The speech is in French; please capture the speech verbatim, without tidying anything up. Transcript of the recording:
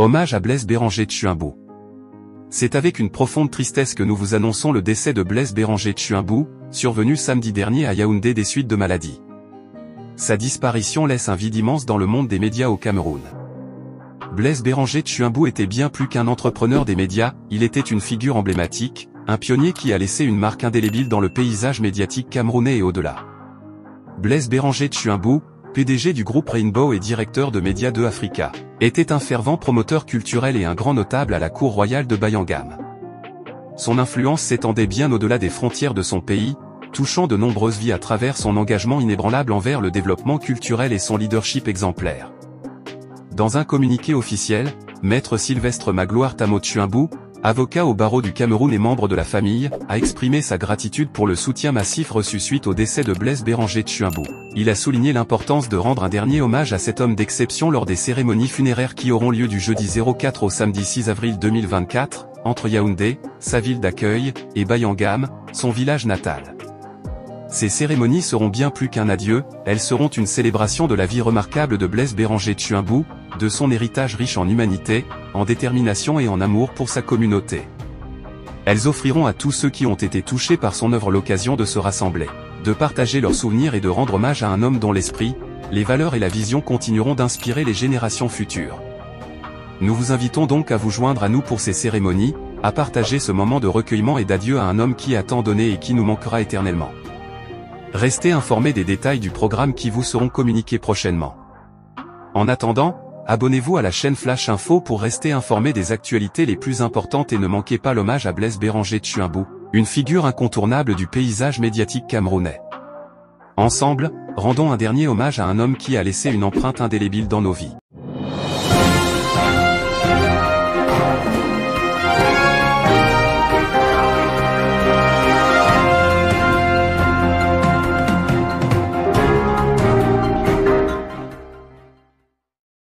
Hommage à Blaise Béranger Tchuimbou. C'est avec une profonde tristesse que nous vous annonçons le décès de Blaise Béranger Tchuimbou, survenu samedi dernier à Yaoundé des suites de maladie. Sa disparition laisse un vide immense dans le monde des médias au Cameroun. Blaise Béranger Tchuimbou était bien plus qu'un entrepreneur des médias, il était une figure emblématique, un pionnier qui a laissé une marque indélébile dans le paysage médiatique camerounais et au-delà. Blaise Béranger Tchuimbou, P D G du groupe Rainbow et directeur de médias de Africa, était un fervent promoteur culturel et un grand notable à la cour royale de Bayangam. Son influence s'étendait bien au-delà des frontières de son pays, touchant de nombreuses vies à travers son engagement inébranlable envers le développement culturel et son leadership exemplaire. Dans un communiqué officiel, Maître Sylvestre Magloire Tamo Tchuimbou, avocat au barreau du Cameroun et membre de la famille, a exprimé sa gratitude pour le soutien massif reçu suite au décès de Blaise Béranger Tchuimbou. Il a souligné l'importance de rendre un dernier hommage à cet homme d'exception lors des cérémonies funéraires qui auront lieu du jeudi zéro quatre au samedi six avril deux mille vingt-quatre, entre Yaoundé, sa ville d'accueil, et Bayangam, son village natal. Ces cérémonies seront bien plus qu'un adieu, elles seront une célébration de la vie remarquable de Blaise Béranger Tchuimbou, de son héritage riche en humanité, en détermination et en amour pour sa communauté. Elles offriront à tous ceux qui ont été touchés par son œuvre l'occasion de se rassembler, de partager leurs souvenirs et de rendre hommage à un homme dont l'esprit, les valeurs et la vision continueront d'inspirer les générations futures. Nous vous invitons donc à vous joindre à nous pour ces cérémonies, à partager ce moment de recueillement et d'adieu à un homme qui a tant donné et qui nous manquera éternellement. Restez informés des détails du programme qui vous seront communiqués prochainement. En attendant, abonnez-vous à la chaîne Flash Info pour rester informé des actualités les plus importantes et ne manquez pas l'hommage à Blaise Béranger Tchuimbou, une figure incontournable du paysage médiatique camerounais. Ensemble, rendons un dernier hommage à un homme qui a laissé une empreinte indélébile dans nos vies.